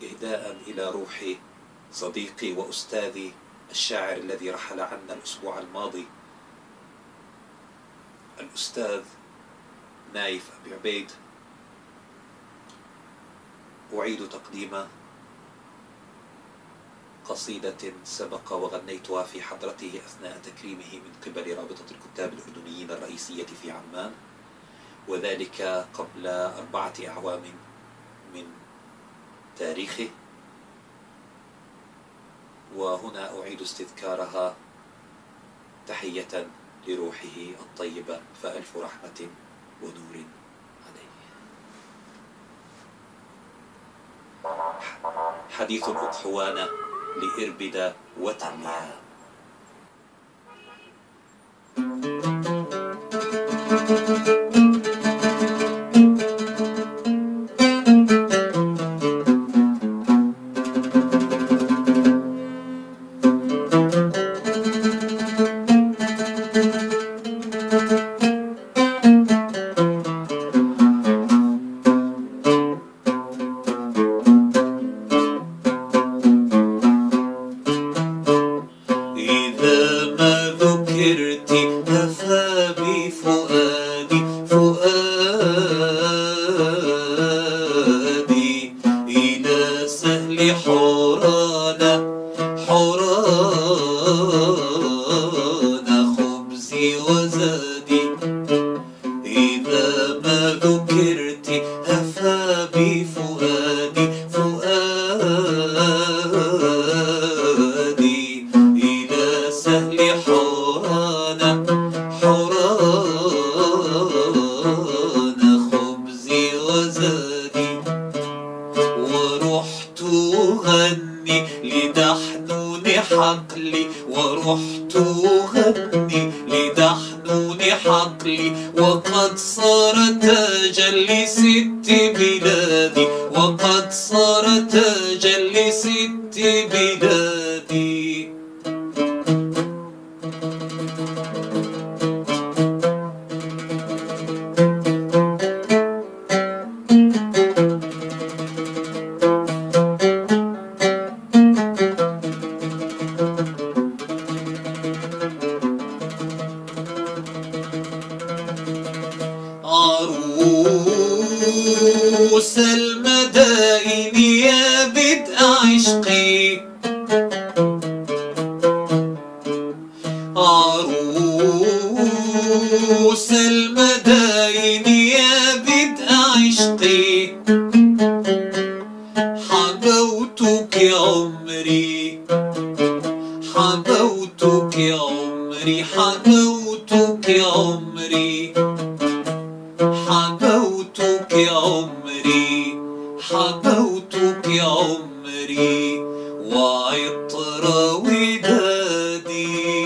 إهداء إلى روح صديقي وأستاذي الشاعر الذي رحل عنا الأسبوع الماضي، الأستاذ نايف أبي عبيد. أعيد تقديم قصيدة سبق وغنيتها في حضرته أثناء تكريمه من قبل رابطة الكتاب الأردنيين الرئيسية في عمان، وذلك قبل 4 أعوام من تاريخه. وهنا أعيد استذكارها تحية لروحه الطيبة، فألف رحمة ونور عليه. حديث الأضحوان لإربد وتنيا. وقد صار تاجا لست بلادي، وقد صار تاجا لست بلادي. عروس المدائن يا بدء عشقي، عروس المدائن يا بدء عشقي، حبوتك عمري، حبوتك عمري، حبوتك عمري، حبوتك عمري، حبوتك عمري، وعطر ودادي،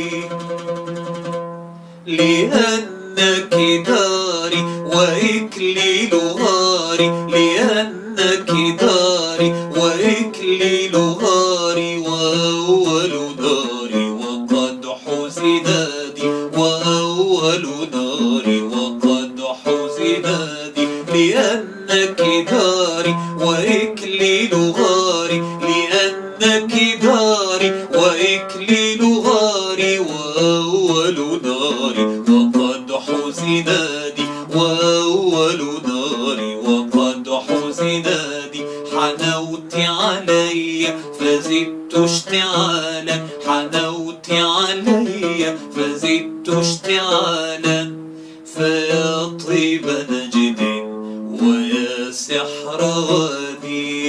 لأنك داري وإكليل غاري، لأنك داري وإكليل غاري، وأول ناري وقد حزنادي، وأول ناري وقد حزنادي، لأنك داري وإكليل غاري، لأنك داري وإكليل غاري، وأول ناري وقد حزنادي، وأول ناري وقد حزنادي. حنوت علي فزدت اشتعالا، حنوت علي فزدت اشتعالا، فيا طيب نجد ويا سحر وادي.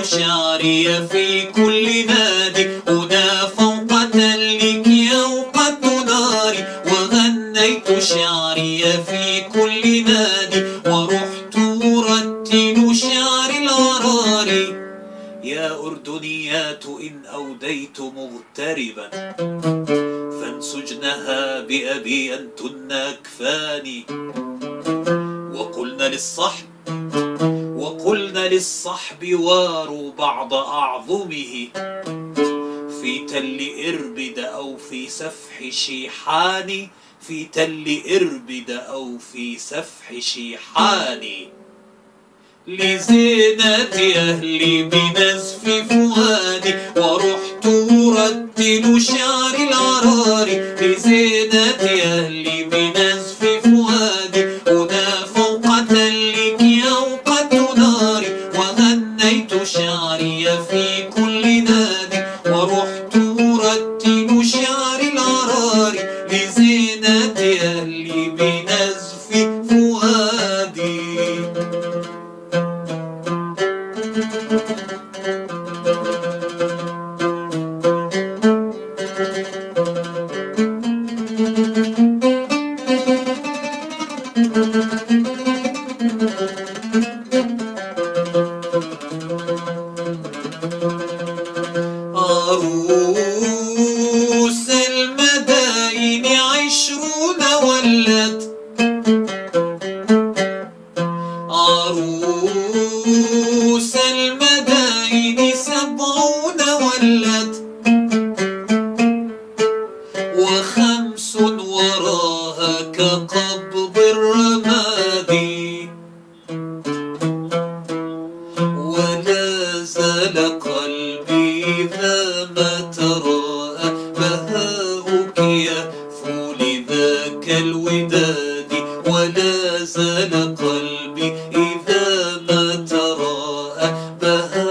شعري في كل نادي هنا فوق تلك يوقد ناري وغنيت شعري في كل نادي ورحت أرتل شعر الغرار يا أردنيات إن أوديت مغتربا فانسجنها بأبي أنتن أكفاني وقلنا للصحب واروا بعض أعظمه في تل إربد أو في سفح شيحان في تل إربد أو في سفح شيحان لزينة أهلي بنزف فؤادي ورحت أرتل شعر العرار لزينة أهلي بنزف فؤادي هنا فوق تلك يوقد ناري وغنيت شعري في كل نادي ورحت أرتل شعر العرار لزينة أهلي بنزف فؤادي عروس المدائن 20 ولت عروس المدائن 70 ولت و5 وراها كقبض الرماد ولا زال قلبي ذا ما تراءى بهاؤك يهفو لذاك الوداد ولا زال قلبي إذا ما تراءى بهاؤك